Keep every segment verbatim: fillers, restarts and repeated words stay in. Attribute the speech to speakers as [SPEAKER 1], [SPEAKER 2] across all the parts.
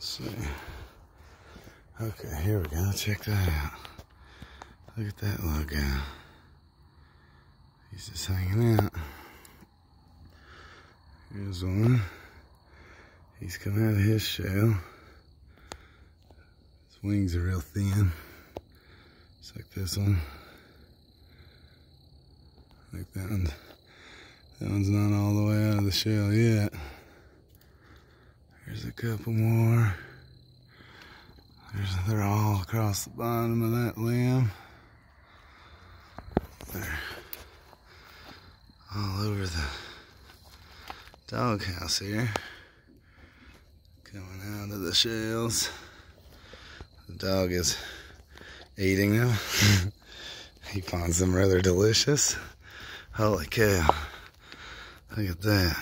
[SPEAKER 1] Let's see. Okay, here we go. Check that out. Look at that little guy. He's just hanging out. Here's one. He's coming out of his shell. His wings are real thin. Just like this one. Like that one. That one's not all the way out of the shell yet. There's a couple more. There's, they're all across the bottom of that limb. They're all over the doghouse here. Coming out of the shells. The dog is eating them. He finds them rather delicious. Holy cow. Look at that.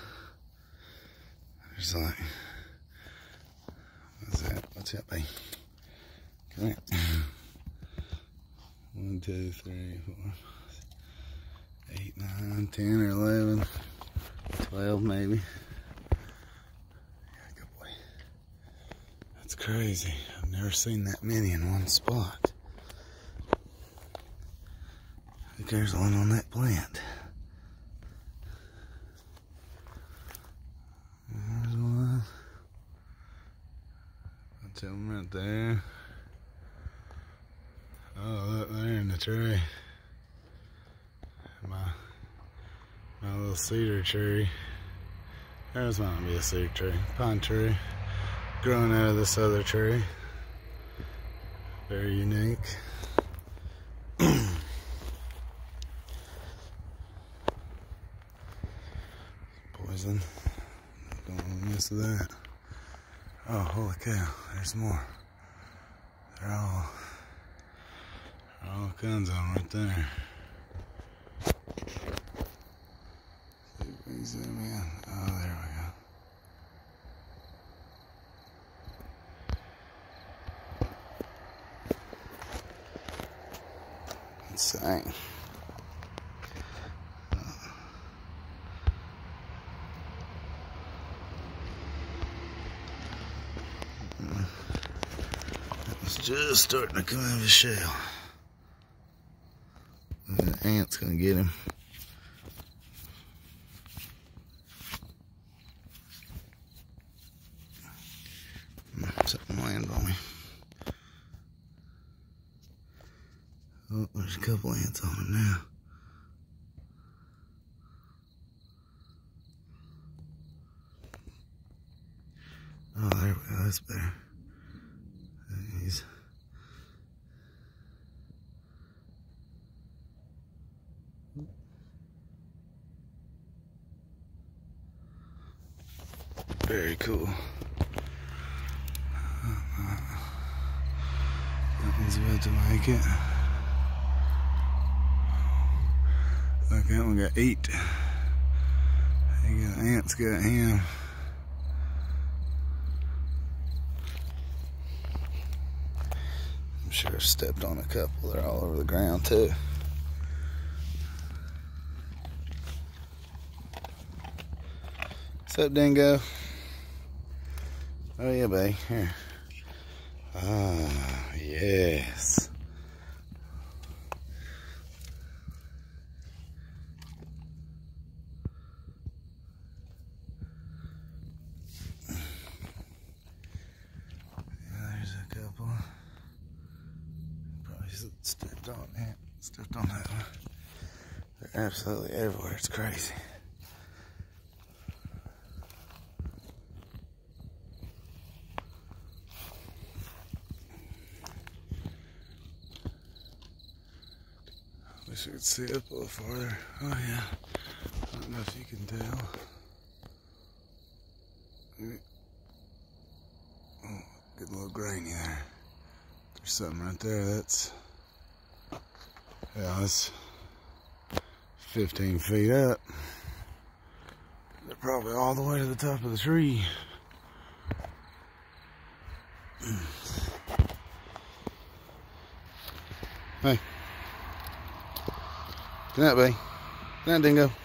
[SPEAKER 1] There's like, what's that? What's that, babe? Come here. One, two, three, four, eight, nine, ten, or eleven, twelve maybe. Yeah, good boy. That's crazy. I've never seen that many in one spot. I think there's one on that plant. There's one. I'll tell them right there. Oh, look, there in the tree. My, my little cedar tree. There's might be a cedar tree. Pine tree. Growing out of this other tree. Very unique. Poison. Don't want to miss that. Oh, holy cow. There's more. They're all... all kinds of them right there. See if we can zoom in. Oh, there we go. Insane. It was just starting to come out of his shell. The ant's gonna get him. Something landed on me. Oh, there's a couple ants on him now. Oh, there we go. That's better. He's very cool. That one's about to make it. Look, that one got eight. He got, ants got him. I'm sure I stepped on a couple. They're all over the ground too. What's up, Dingo? Oh yeah, babe. Here. Ah, yes. Yeah, there's a couple. Probably stepped on that. Stepped on that one. They're absolutely everywhere. It's crazy. Wish I could see up a little farther. Oh yeah. I don't know if you can tell. Oh, get a little grainy there. There's something right there. That's, yeah, that's fifteen feet up. They're probably all the way to the top of the tree. Hey. Good night, buddy. Good night, Dingo.